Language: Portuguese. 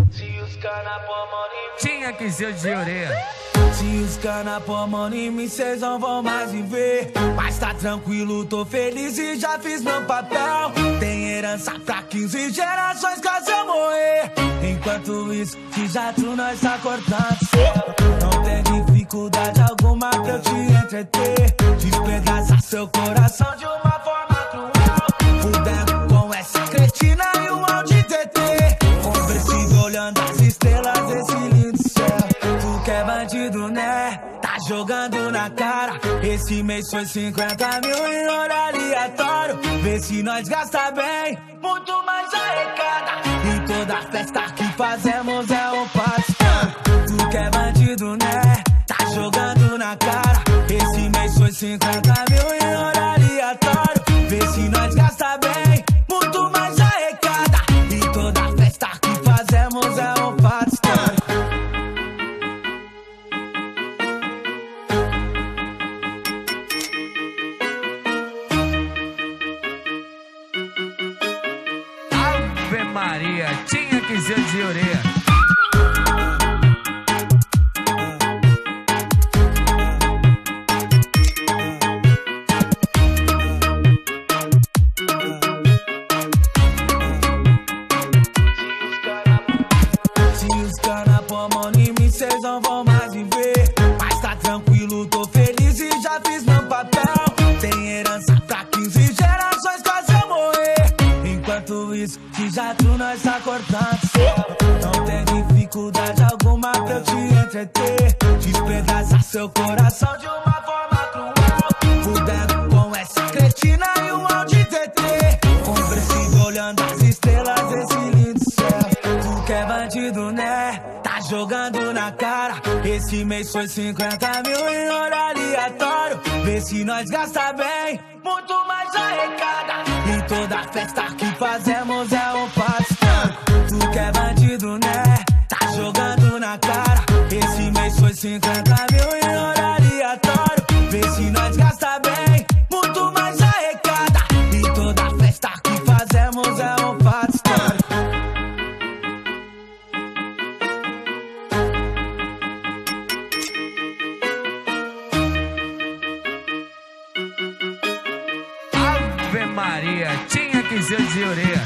Tinha que ser de orelha. Se os cana pôr a mão em mim, cês não vão mais me ver. Mas tá tranquilo, tô feliz e já fiz meu papel. Tem herança pra 15 gerações caso eu morrer. Enquanto isso, que jato nós tá cortando céu. Não tem dificuldade alguma pra eu te entreter. Despedaçar seu coração de uma forma cruel. Fudendo com essa cretina e o Audi TT. Compreensivo olhando as estrelas desse lindo céu. Tu que é bandido, né? Tá jogando na cara. Esse mês foi 50 mil em hora aleatório. Vê se nós gasta bem, muito mais arrecada. E toda festa que fazemos é um passo. Tu que é bandido, né? Tá jogando na cara. Esse mês foi 50 mil em hora aleatório. Vê se nós gasta bem, muito mais arrecada. E toda festa que fazemos é um fato histórico. Ave Maria, tinha que ser de orelha. Se os cana pôr a mão em mim, cês não vão mais me ver. Mas tá tranquilo, tô feliz e já fiz meu papel. Tem herança pra 15 gerações caso eu morrer. Enquanto isso, que jato nós tá cortando céu. Não tem dificuldade alguma pra eu te entreter. Despedaçar seu coração de uma forma cruel. Fudendo com essa cretina e o Audi TT. Compreensivo olhando as estrelas desse lindo céu. Tu que é bandido, né? Tá jogando na cara. Esse mês foi 50 mil em hora aleatório. Vê se nós gasta bem, muito mais arrecada. E toda festa que fazemos é um passo. Tu que é bandido, né? Tá jogando na cara. Esse mês foi 50 mil em hora aleatório. Vê se nós gasta bem, muito mais arrecada. E toda festa que fazemos é um fato histórico. Ave Maria, tinha que ser de orelha.